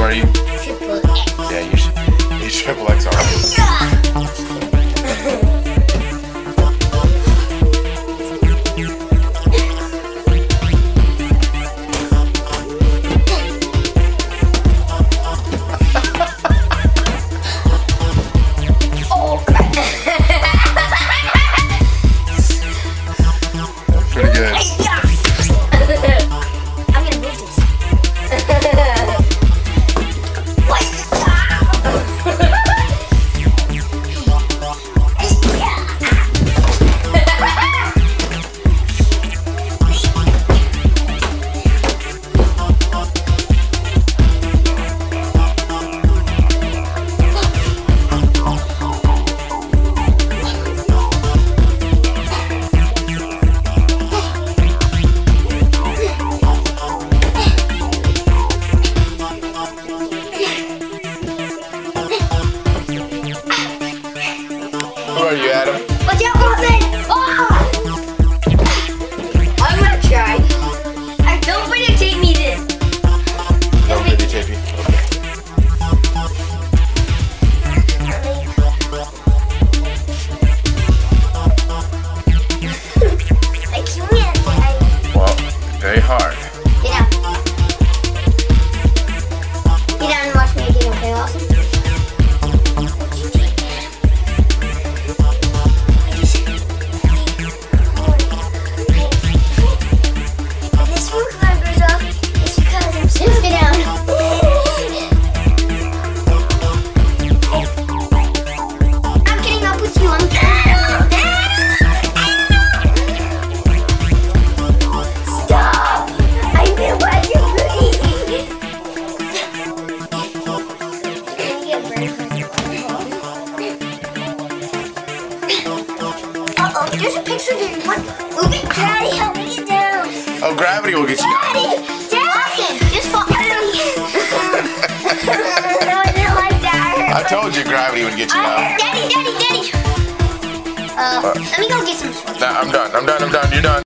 are you? Triple X. Yeah, he's triple X already. Pretty good. I'm gonna move this. Who are you, Adam? Watch out, Lawson! Oh! I'm gonna try. Don't videotape me this. Don't videotape you. I can't. Well, very hard. Get down. Get down and watch me again, okay, Lawson? Uh-oh, there's a picture there. Move it, Daddy, help me get down. Oh, gravity will get you down. Daddy, just fall. No, I didn't like that. I told you gravity would get you down. Daddy. Let me go get some. Nah, I'm done. You're done.